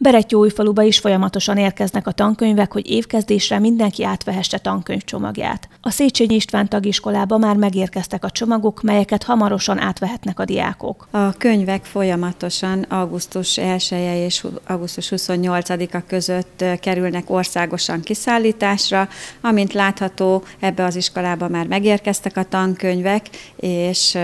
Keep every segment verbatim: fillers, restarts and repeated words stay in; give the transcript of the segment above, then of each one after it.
Berettyóújfaluba is folyamatosan érkeznek a tankönyvek, hogy évkezdésre mindenki átvehesse tankönyvcsomagját. A Széchenyi István tagiskolába már megérkeztek a csomagok, melyeket hamarosan átvehetnek a diákok. A könyvek folyamatosan augusztus elseje és augusztus huszonnyolcadika között kerülnek országosan kiszállításra. Amint látható, ebbe az iskolába már megérkeztek a tankönyvek, és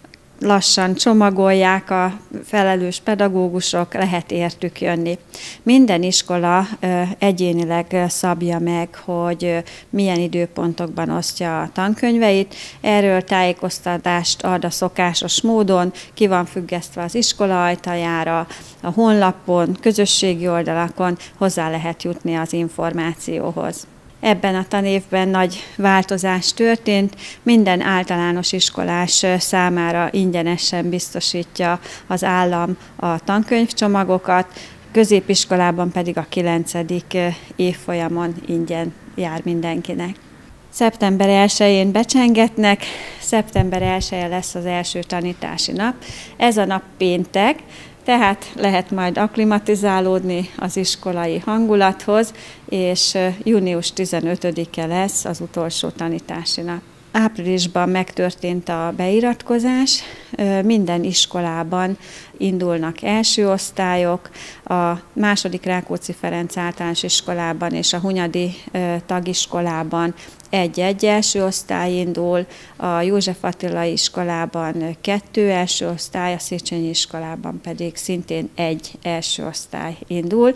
lassan csomagolják a felelős pedagógusok, lehet értük jönni. Minden iskola egyénileg szabja meg, hogy milyen időpontokban osztja a tankönyveit. Erről tájékoztatást ad a szokásos módon, ki van függesztve az iskola ajtajára, a honlapon, közösségi oldalakon hozzá lehet jutni az információhoz. Ebben a tanévben nagy változás történt, minden általános iskolás számára ingyenesen biztosítja az állam a tankönyvcsomagokat, középiskolában pedig a kilencedik évfolyamon ingyen jár mindenkinek. Szeptember elsején becsengetnek, szeptember elseje lesz az első tanítási nap. Ez a nap péntek, tehát lehet majd akklimatizálódni az iskolai hangulathoz, és június tizenötödike lesz az utolsó tanítási nap. Áprilisban megtörtént a beiratkozás, minden iskolában indulnak első osztályok, a második Rákóczi Ferenc általános iskolában és a Hunyadi tagiskolában egy-egy első osztály indul, a József Attila iskolában kettő első osztály, a Széchenyi iskolában pedig szintén egy első osztály indul,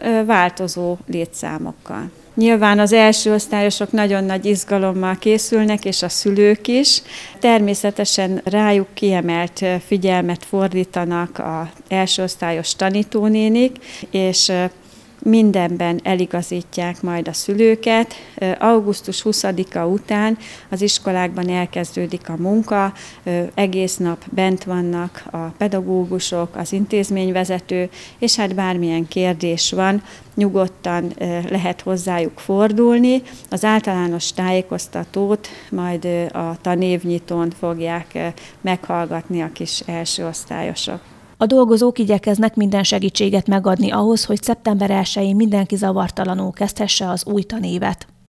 változó létszámokkal. Nyilván az első osztályosok nagyon nagy izgalommal készülnek, és a szülők is. Természetesen rájuk kiemelt figyelmet fordítanak az első osztályos tanítónénik, és mindenben eligazítják majd a szülőket. augusztus huszadika után az iskolákban elkezdődik a munka, egész nap bent vannak a pedagógusok, az intézményvezető, és hát bármilyen kérdés van, nyugodtan lehet hozzájuk fordulni. Az általános tájékoztatót majd a tanévnyitón fogják meghallgatni a kis elsőosztályosok. A dolgozók igyekeznek minden segítséget megadni ahhoz, hogy szeptember elsején mindenki zavartalanul kezdhesse az új tanévet.